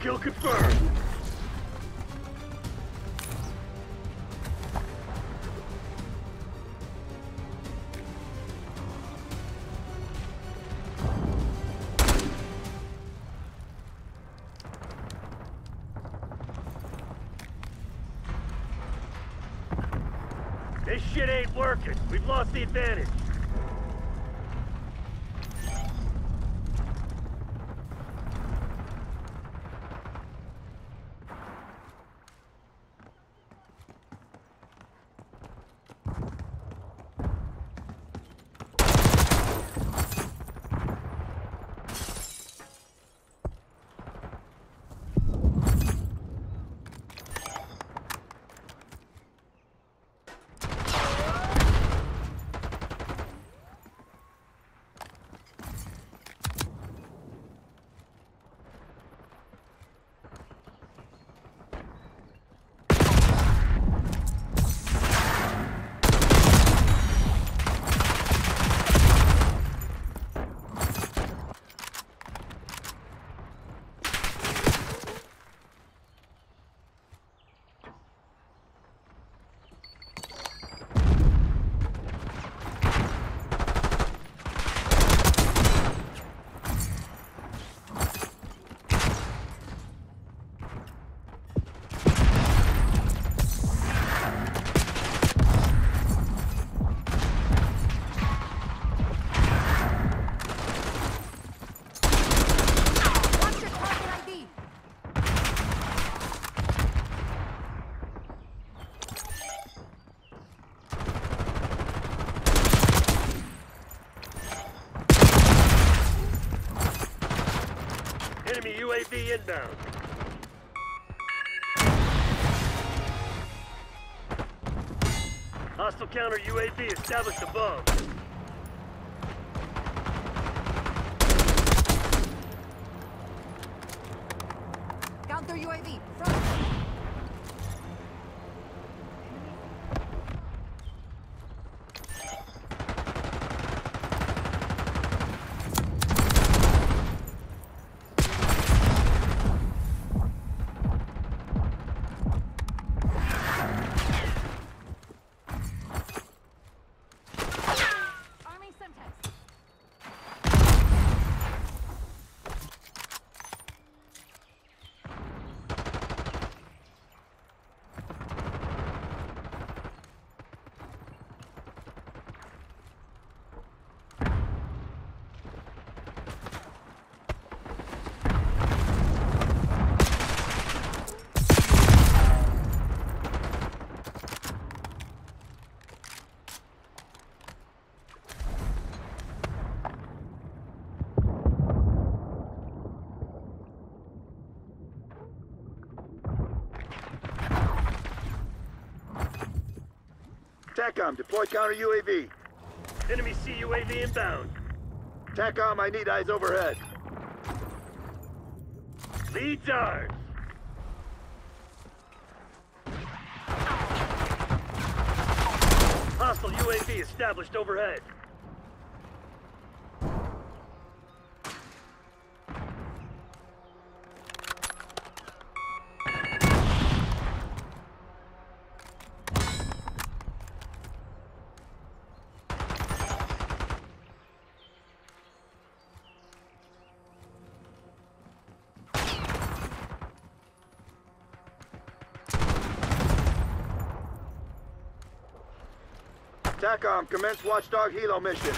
Kill confirmed. This shit ain't working. We've lost the advantage. Enemy UAV inbound. Hostile counter UAV established above. Counter UAV, front. TACOM, deploy counter UAV. Enemy CUAV inbound. TACOM, I need eyes overhead. Leads ours. Hostile UAV established overhead. TACOM, commence Watchdog Helo mission.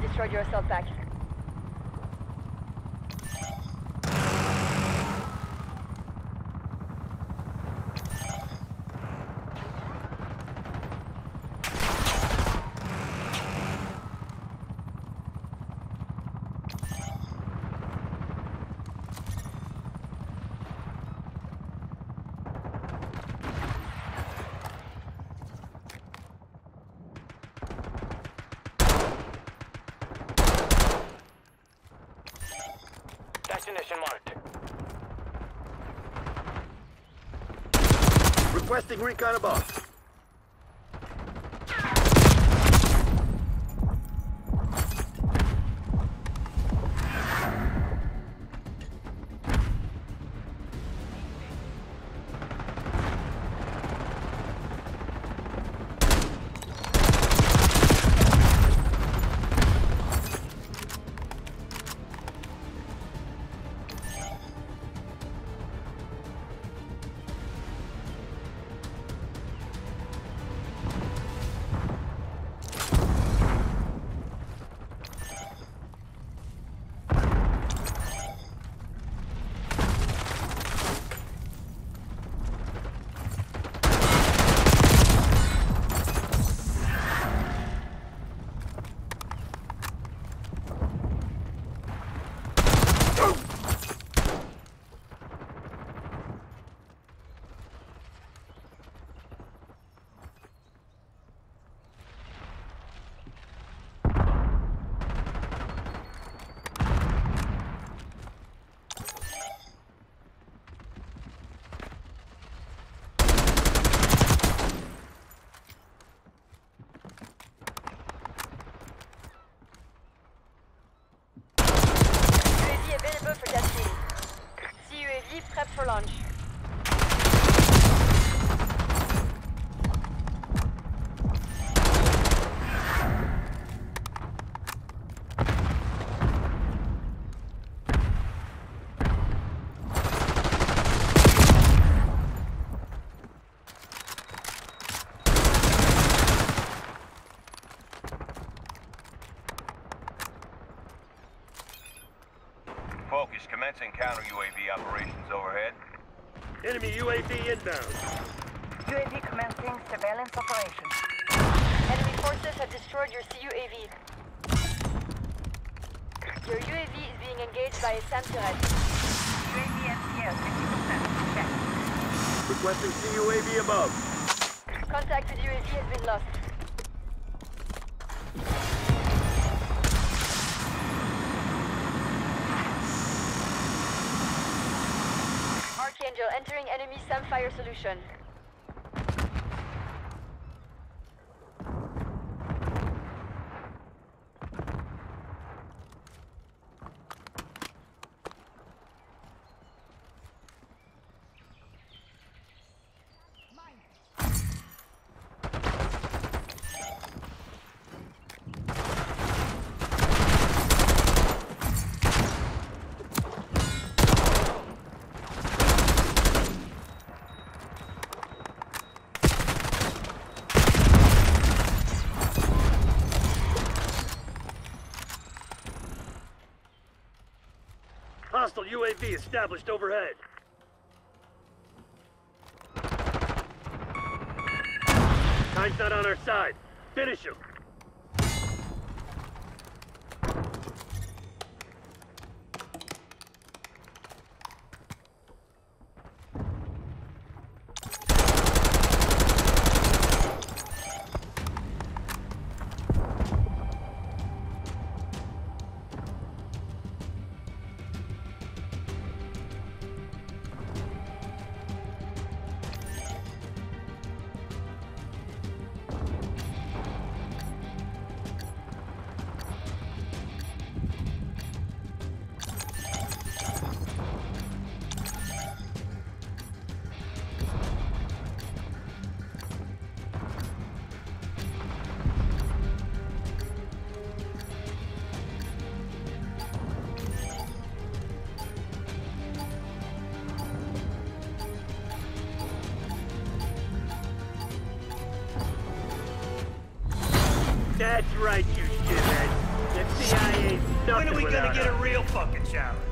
destroyed your assault pack. Destination marked. Requesting recon above. Available for testing. CUAV prep for launch. Focus, commencing counter UAV operations overhead. Enemy UAV inbound. UAV commencing surveillance operation. Enemy forces have destroyed your CUAV. Your UAV is being engaged by a SAM turret. UAV MCL 50%. Check. Requesting CUAV above. Contact with UAV has been lost. Archangel entering enemy SAM fire solution. Hostile UAV established overhead. Time's not on our side. Finish him. That's right, you shithead. Let's CIA ain't When are nothing we gonna without get a us. real fucking challenge?